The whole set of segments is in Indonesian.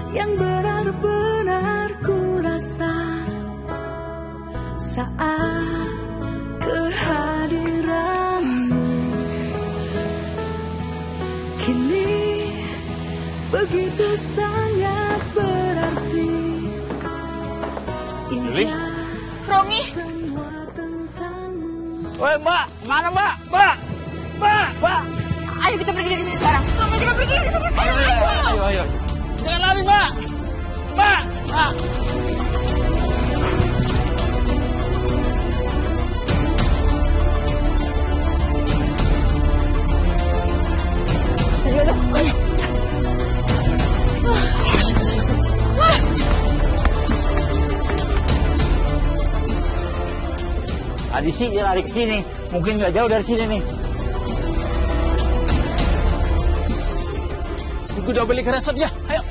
yang benar-benar ku rasa saat kehadiranmu. Kini begitu sangat berarti. Lili? Romi! Woi Mbak, mana Mbak? Mbak! Mbak! Mbak! Ayo kita pergi dari sini sekarang. Romi, kita pergi dari sini sekarang. Ayo. Jangan lari Mbak! Mbak! Mbak! Tadi sih dia lari ke sini, mungkin nggak jauh dari sini nih. Gue udah beli keresot ya. Ayo.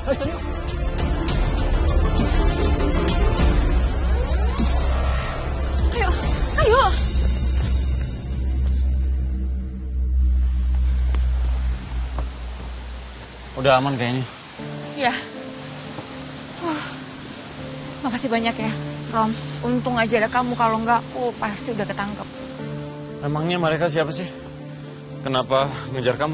Ayo. Udah aman kayaknya. Iya. Makasih banyak ya, Rom. Untung aja ada kamu, kalau enggak aku pasti udah ketangkep. Emangnya mereka siapa sih? Kenapa ngejar kamu?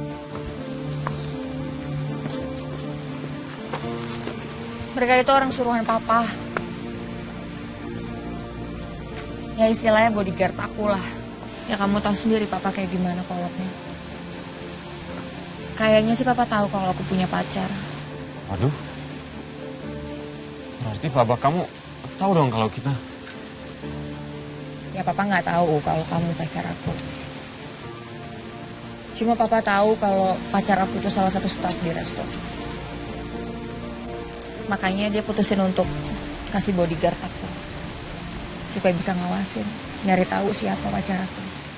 Mereka itu orang suruhan papa. Ya istilahnya bodyguard aku lah. Ya kamu tahu sendiri papa kayak gimana kolotnya. Kayaknya sih papa tahu kalau aku punya pacar. Waduh. Berarti papa kamu tahu dong kalau kita... Ya papa nggak tahu kalau kamu pacar aku. Cuma papa tahu kalau pacar aku itu salah satu staff di resto. Makanya dia putusin untuk kasih bodyguard aku. Supaya bisa ngawasin, nyari tahu siapa pacar aku.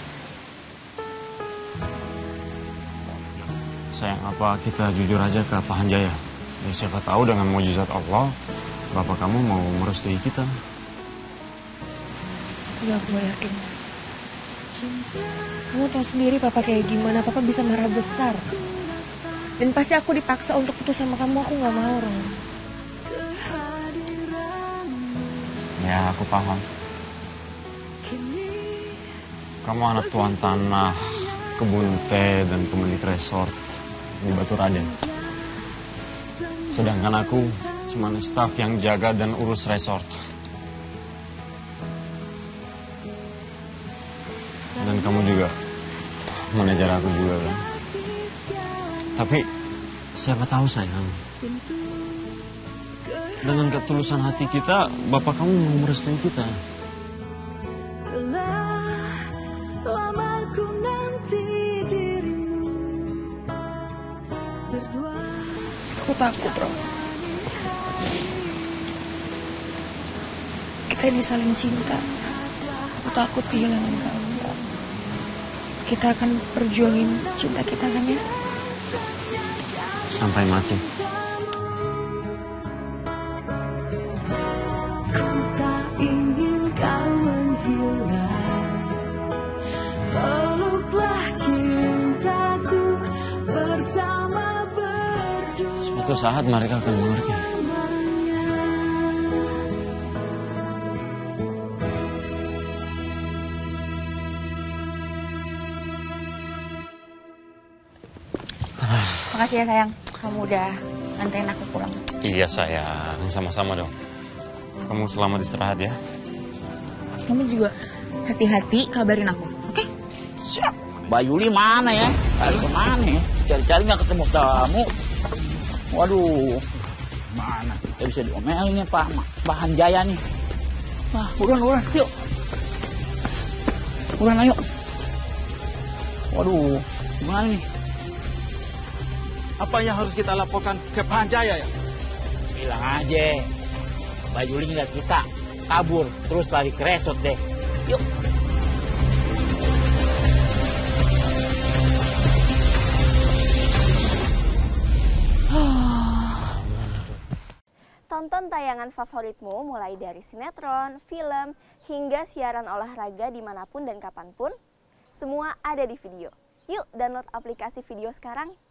Sayang, apa kita jujur aja ke Pak Hanjaya? Ya siapa tahu dengan mujizat Allah, bapak kamu mau merestui kita. Ya gue yakin. Kamu tahu sendiri papa kayak gimana, papa bisa marah besar. Dan pasti aku dipaksa untuk putus sama kamu, aku gak mau, Rom. Ya, aku paham. Kamu anak tuan tanah, kebun teh, dan pemilik resort di Batu Raden. Sedangkan aku cuma staf yang jaga dan urus resort. Dan kamu juga manajer aku juga kan. Tapi siapa tahu sayang, dengan ketulusan hati kita, bapak kamu mau merestui kita. Aku takut, Rom. Kita ini saling cinta. Aku takut kehilangan kamu. Kita akan perjuangin cinta kita kan ya? Sampai mati. Ku tak ingin kau menghilang. Peluklah cintaku bersama berdua. Suatu saat mereka akan mengerti. Makasih ya sayang, kamu udah nganterin aku pulang. Iya sayang, sama-sama dong. Kamu selamat istirahat ya. Kamu juga hati-hati kabarin aku, oke? Siap. Mbak Yuli mana ya? Lari kemana ya? Cari-cari nggak ketemu kamu. Waduh. Mana? Ya bisa diomelin nih Pak Hanjaya nih. Wah, buruan, yuk. Buruan, ayo. Waduh, gimana nih? Apa yang harus kita laporkan ke Pak Hanjaya ya? Bilang aja, Mbak Yuli ngeliat kita kabur, terus lari ke resort deh. Yuk. Tonton tayangan favoritmu mulai dari sinetron, film, hingga siaran olahraga dimanapun dan kapanpun. Semua ada di video. Yuk download aplikasi video sekarang.